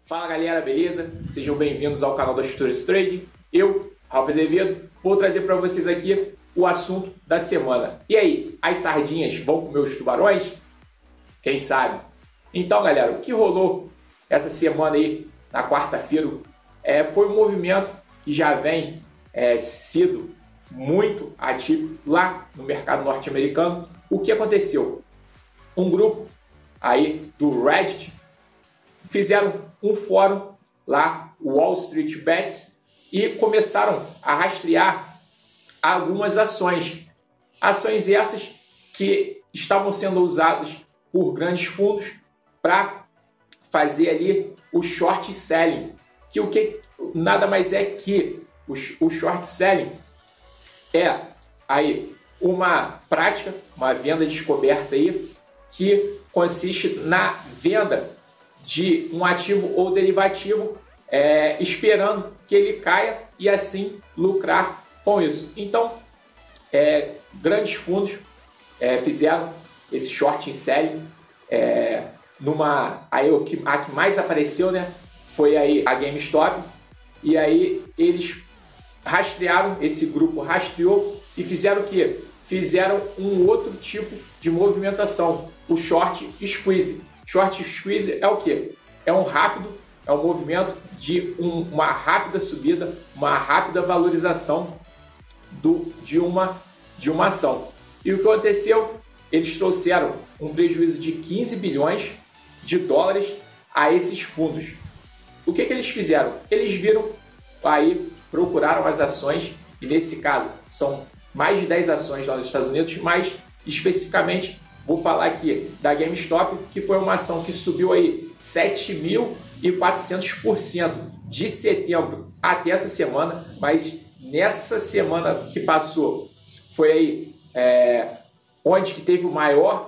Fala galera, beleza? Sejam bem-vindos ao canal da Futures Trading. Eu, Ralf Azevedo, vou trazer para vocês aqui o assunto da semana. E aí, as sardinhas vão comer os tubarões? Quem sabe? Então galera, o que rolou essa semana aí, na quarta-feira, foi um movimento que já vem sido muito ativo lá no mercado norte-americano. O que aconteceu? Um grupo aí do Reddit fizeram um fórum lá, o Wall Street Bets, e começaram a rastrear algumas ações. Ações essas que estavam sendo usadas por grandes fundos para fazer ali o short selling. Que nada mais é que o short selling é aí uma prática, uma venda descoberta aí, que consiste na venda de um ativo ou derivativo, esperando que ele caia e assim lucrar com isso. Então, grandes fundos fizeram esse short selling. A que mais apareceu, né, foi aí a GameStop, e aí eles rastrearam, esse grupo rastreou e fizeram o quê? Fizeram um outro tipo de movimentação, o short squeeze. Short squeeze é o quê? É um movimento de uma rápida subida, uma rápida valorização de uma ação. E o que aconteceu? Eles trouxeram um prejuízo de 15 bilhões de dólares a esses fundos. O que eles fizeram? Eles viram aí, procuraram as ações, e nesse caso são mais de 10 ações lá nos Estados Unidos, mas especificamente vou falar aqui da GameStop, que foi uma ação que subiu aí 7.400% de setembro até essa semana, mas nessa semana que passou foi aí onde que teve o maior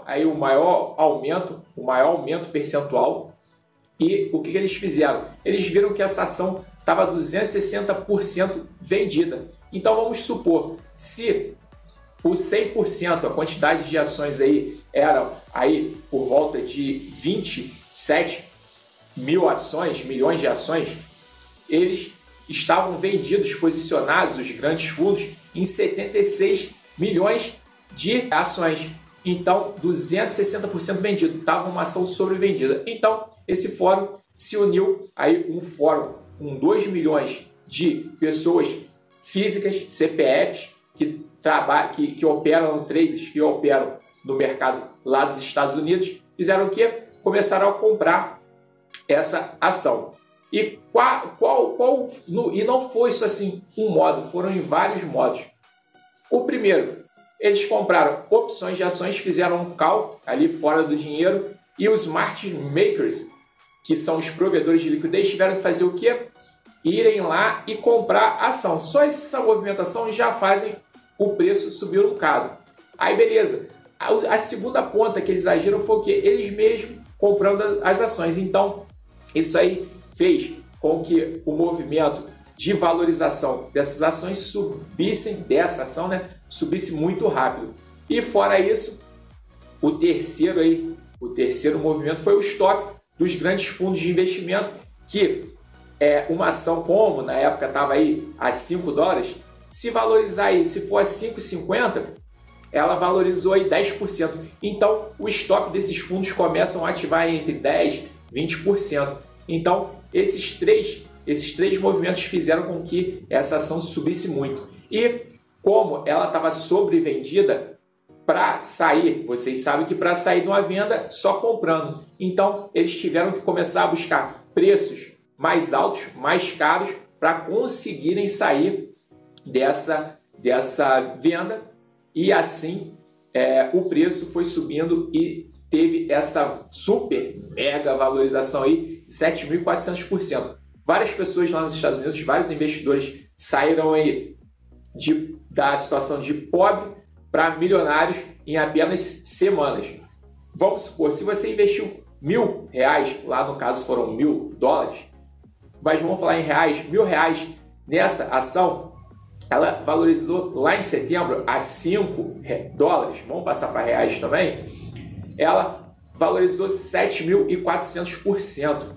aumento percentual. E o que eles fizeram? Eles viram que essa ação estava 260% vendida. Então vamos supor, se o 100%, a quantidade de ações aí eram aí por volta de 27 milhões de ações, eles estavam vendidos, posicionados, os grandes fundos, em 76 milhões de ações. Então, 260% vendido, estava uma ação sobrevendida. Então, esse fórum se uniu aí um fórum com 2 milhões de pessoas físicas, CPFs, que operam no trades, que operam no mercado lá dos Estados Unidos, fizeram o quê? Começaram a comprar essa ação. E e não foi isso assim um modo, foram em vários modos. O primeiro, eles compraram opções de ações, fizeram um call ali fora do dinheiro, e os market makers, que são os provedores de liquidez, tiveram que fazer o quê? Irem lá e comprar ação. Só essa movimentação já fazem o preço subir um bocado. Aí beleza. A segunda ponta que eles agiram foi o quê? Eles mesmos comprando as ações. Então, isso aí fez com que o movimento de valorização dessas ações subisse muito rápido. E fora isso, o terceiro movimento foi o stop dos grandes fundos de investimento, que uma ação como na época estava aí a $5, se valorizar aí, se for a 5,50, ela valorizou aí 10%. Então, o stop desses fundos começam a ativar entre 10% e 20%. Então, esses três movimentos fizeram com que essa ação subisse muito. E como ela estava sobrevendida, para sair, vocês sabem que para sair de uma venda, só comprando. Então, eles tiveram que começar a buscar preços mais altos, mais caros, para conseguirem sair dessa venda, e assim o preço foi subindo e teve essa super mega valorização aí, 7.400%. Várias pessoas lá nos Estados Unidos, vários investidores saíram aí da situação de pobre para milionários em apenas semanas. Vamos supor, se você investiu R$1.000, lá no caso foram $1.000, mas vamos falar em reais, R$1.000 nessa ação, ela valorizou lá em setembro a $5, vamos passar para reais também, ela valorizou 7.400%.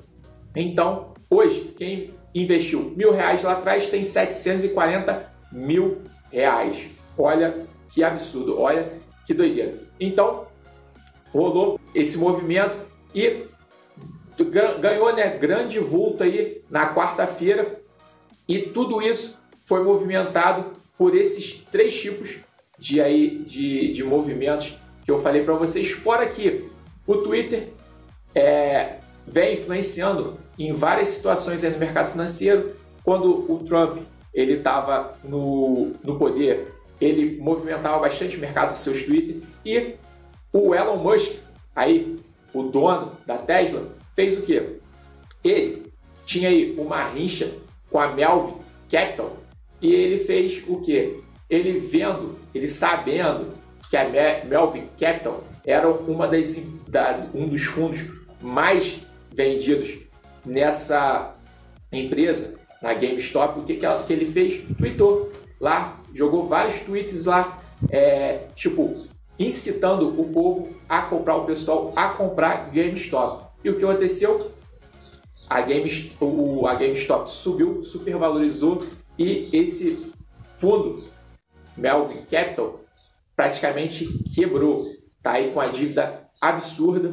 Então, hoje, quem investiu R$1.000 lá atrás tem R$740 mil. Olha que absurdo, olha que doideira. Então, rolou esse movimento e ganhou, né, grande vulto aí na quarta-feira, e tudo isso foi movimentado por esses três tipos de movimentos que eu falei para vocês. Fora que o Twitter vem influenciando em várias situações aí no mercado financeiro. Quando o Trump ele estava no poder, ele movimentava bastante o mercado com seus Twitter, e o Elon Musk, aí, o dono da Tesla, fez o quê? Ele tinha aí uma rincha com a Melvin Capital, e ele fez o quê? Ele sabendo que a Melvin Capital era um dos fundos mais vendidos nessa empresa, na GameStop, o que ele fez? Tweetou lá, jogou vários tweets lá, incitando o povo a comprar, o pessoal a comprar GameStop. E o que aconteceu? A GameStop subiu, supervalorizou, e esse fundo, Melvin Capital, praticamente quebrou. Está aí com a dívida absurda.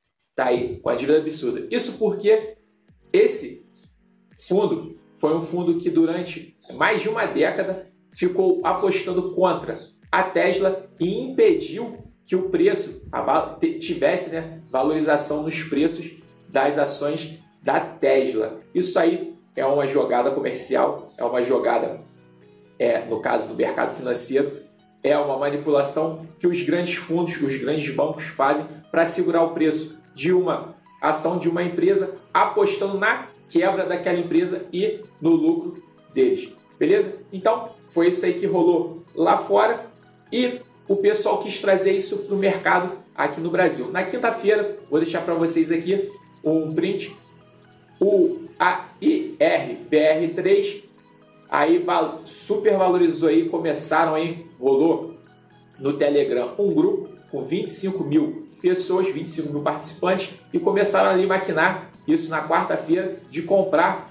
Isso porque esse fundo foi um fundo que durante mais de uma década ficou apostando contra a Tesla e impediu que o preço tivesse, né, valorização nos preços das ações da Tesla. Isso aí é uma jogada comercial, é uma jogada, no caso do mercado financeiro, é uma manipulação que os grandes fundos, os grandes bancos fazem para segurar o preço de uma ação de uma empresa, apostando na quebra daquela empresa e no lucro deles. Beleza? Então, foi isso aí que rolou lá fora, e o pessoal quis trazer isso para o mercado aqui no Brasil. Na quinta-feira, vou deixar para vocês aqui um print, a IRBR3 aí supervalorizou aí, rolou no Telegram um grupo com 25 mil pessoas, 25 mil participantes, e começaram ali maquinar isso na quarta-feira de comprar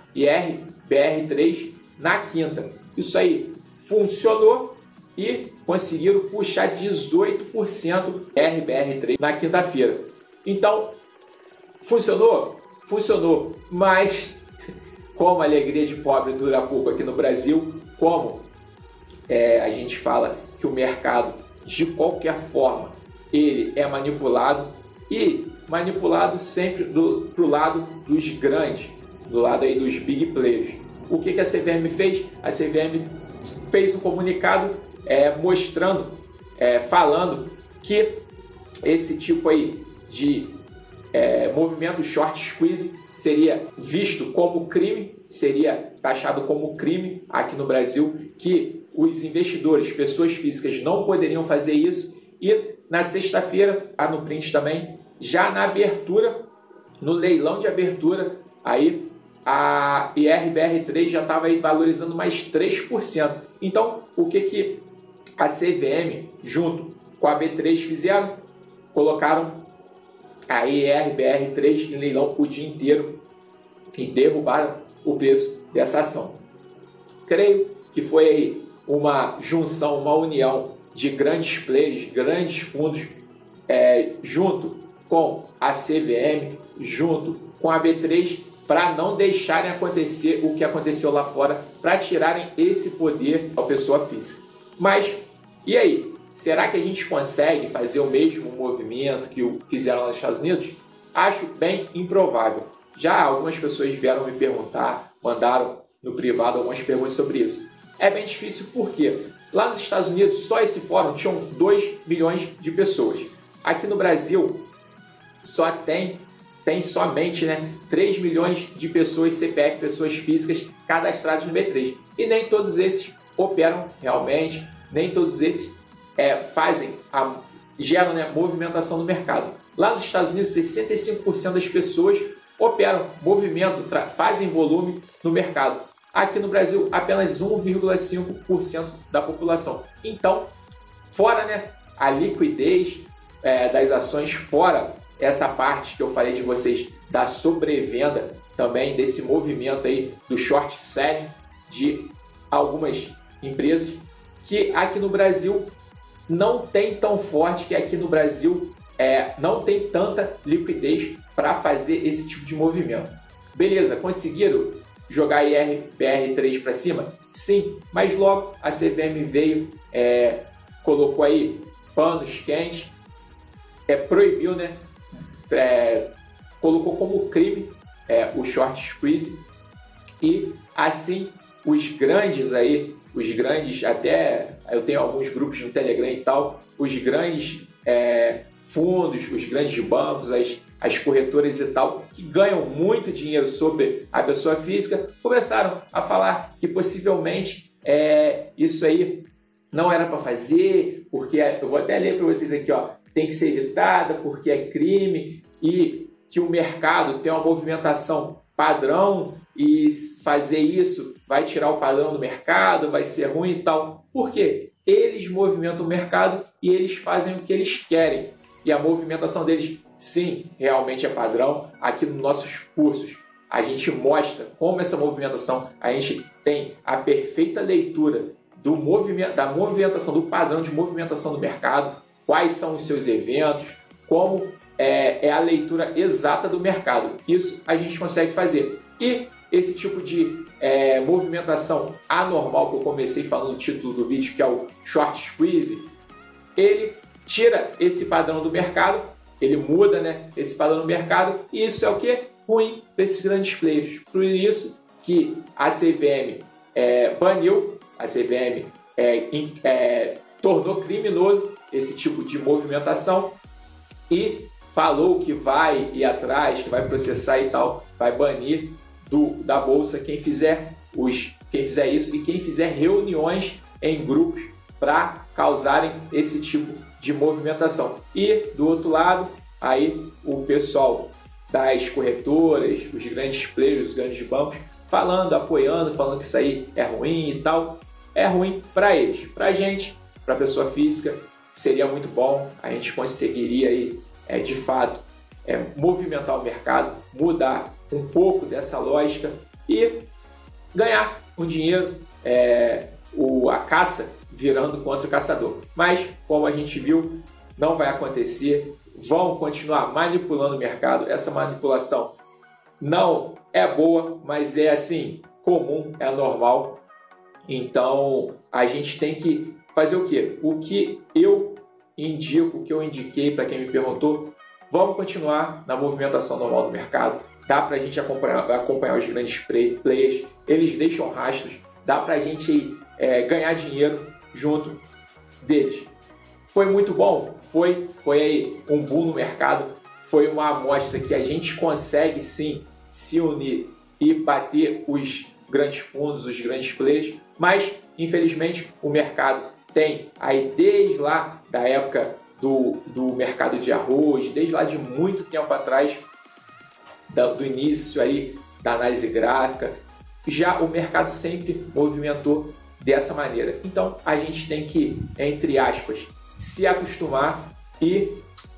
IRBR3 na quinta. Isso aí funcionou e conseguiram puxar 18% RBR3 na quinta-feira. Então, funcionou? Funcionou, mas como a alegria de pobre dura pouco aqui no Brasil, como a gente fala que o mercado, de qualquer forma, ele é manipulado, e manipulado sempre pro lado dos grandes, do lado aí dos big players. O que a CVM fez? A CVM fez um comunicado mostrando, falando que esse tipo aí de movimento short squeeze seria visto como crime, seria taxado como crime aqui no Brasil, que os investidores, pessoas físicas, não poderiam fazer isso. E na sexta-feira, no print também, já na abertura, no leilão de abertura, aí a IRBR3 já estava aí valorizando mais 3%. Então, o que a CVM, junto com a B3, fizeram? Colocaram a IRBR3 em leilão o dia inteiro e derrubaram o preço dessa ação. Creio que foi aí uma junção, uma união de grandes players, grandes fundos, junto com a CVM, junto com a B3, para não deixarem acontecer o que aconteceu lá fora, para tirarem esse poder à pessoa física. Mas, e aí? Será que a gente consegue fazer o mesmo movimento que fizeram lá nos Estados Unidos? Acho bem improvável. Já algumas pessoas vieram me perguntar, mandaram no privado algumas perguntas sobre isso. É bem difícil porque lá nos Estados Unidos, só esse fórum tinham 2 milhões de pessoas. Aqui no Brasil, só tem somente 3 milhões de pessoas, CPF, pessoas físicas, cadastradas no B3. E nem todos esses operam realmente, nem todos esses geram movimentação no mercado. Lá nos Estados Unidos, 65% das pessoas operam, fazem volume no mercado. Aqui no Brasil, apenas 1,5% da população. Então, fora a liquidez das ações, fora essa parte que eu falei de vocês da sobrevenda também desse movimento aí do short selling de algumas empresas que aqui no Brasil não tem tão forte, que aqui no Brasil não tem tanta liquidez para fazer esse tipo de movimento. Beleza, conseguiram jogar BR3 para cima? Sim, mas logo a CVM veio, colocou aí panos quentes, proibiu, né? Colocou como crime o short squeeze, e assim os grandes, até eu tenho alguns grupos no Telegram e tal, os grandes fundos, os grandes bancos, as corretoras e tal, que ganham muito dinheiro sobre a pessoa física, começaram a falar que possivelmente isso aí não era para fazer, porque eu vou até ler para vocês aqui, ó, tem que ser evitada porque é crime, e que o mercado tem uma movimentação padrão e fazer isso vai tirar o padrão do mercado, vai ser ruim e tal. Por quê? Eles movimentam o mercado e eles fazem o que eles querem. E a movimentação deles, sim, realmente é padrão. Aqui nos nossos cursos, a gente mostra como essa movimentação, a gente tem a perfeita leitura da movimentação, do padrão de movimentação do mercado, quais são os seus eventos, como é a leitura exata do mercado. Isso a gente consegue fazer. E esse tipo de movimentação anormal que eu comecei falando no título do vídeo, que é o short squeeze, ele tira esse padrão do mercado, ele muda, né, esse padrão do mercado, e isso é o que? Ruim para esses grandes players. Por isso que a CVM baniu, a CVM tornou criminoso esse tipo de movimentação e falou que vai ir atrás, que vai processar e tal, vai banir da bolsa quem fizer isso e quem fizer reuniões em grupos para causarem esse tipo de movimentação. E do outro lado, aí o pessoal das corretoras, os grandes players, os grandes bancos, apoiando, falando que isso aí é ruim e tal. É ruim para eles. Para a gente, para a pessoa física, seria muito bom. A gente conseguiria aí, de fato, movimentar o mercado, mudar um pouco dessa lógica e ganhar um dinheiro, a caça virando contra o caçador. Mas, como a gente viu, não vai acontecer. Vão continuar manipulando o mercado. Essa manipulação não é boa, mas é assim, comum, é normal. Então, a gente tem que fazer o quê? O que eu indico, o que eu indiquei para quem me perguntou, vamos continuar na movimentação normal do mercado. Dá para a gente acompanhar os grandes players, eles deixam rastros, dá para a gente ganhar dinheiro junto deles. Foi muito bom? Foi aí um boom no mercado, foi uma amostra que a gente consegue sim se unir e bater os grandes fundos, os grandes players, mas infelizmente o mercado tem aí desde lá da época do mercado de arroz, desde lá de muito tempo atrás, do início aí da análise gráfica, já o mercado sempre movimentou dessa maneira. Então a gente tem que, entre aspas, se acostumar e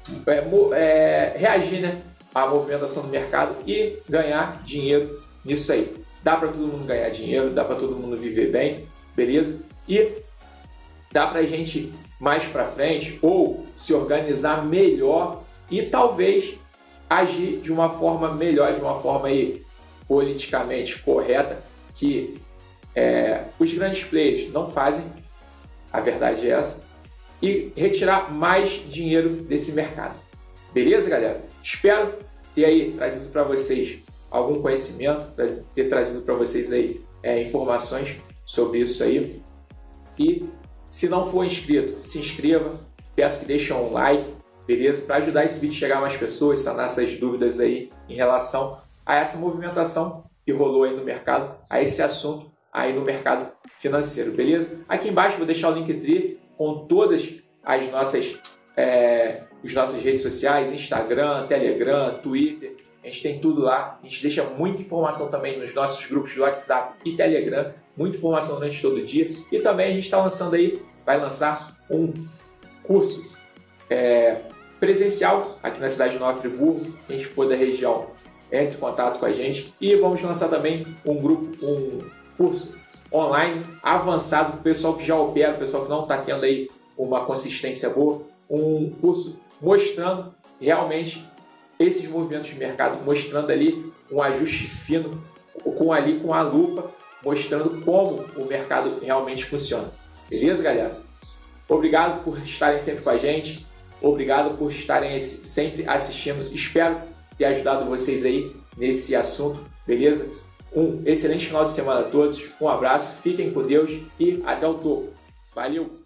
reagir, né, à movimentação do mercado e ganhar dinheiro nisso aí. Dá para todo mundo ganhar dinheiro, dá para todo mundo viver bem, beleza? E dá para a gente mais para frente ou se organizar melhor e talvez agir de uma forma melhor, de uma forma aí politicamente correta, que os grandes players não fazem, a verdade é essa, e retirar mais dinheiro desse mercado. Beleza, galera? Espero ter aí trazido para vocês algum conhecimento, ter trazido para vocês aí informações sobre isso aí. E se não for inscrito, se inscreva, peço que deixem um like, beleza? Para ajudar esse vídeo a chegar a mais pessoas, sanar essas dúvidas aí em relação a essa movimentação que rolou aí no mercado, a esse assunto aí no mercado financeiro, beleza? Aqui embaixo vou deixar o Linktree com todas as nossas redes sociais, Instagram, Telegram, Twitter, a gente tem tudo lá, a gente deixa muita informação também nos nossos grupos de WhatsApp e Telegram, muita informação durante todo o dia, e também a gente está lançando aí, vai lançar um curso presencial aqui na cidade de Nova Friburgo, quem for da região entre em contato com a gente. E vamos lançar também um curso online avançado para o pessoal que já opera, o pessoal que não está tendo aí uma consistência boa, um curso mostrando realmente esses movimentos de mercado, mostrando ali um ajuste fino, com a lupa, mostrando como o mercado realmente funciona. Beleza, galera? Obrigado por estarem sempre com a gente, obrigado por estarem sempre assistindo. Espero ter ajudado vocês aí nesse assunto, beleza? Um excelente final de semana a todos, um abraço, fiquem com Deus e até o topo. Valeu!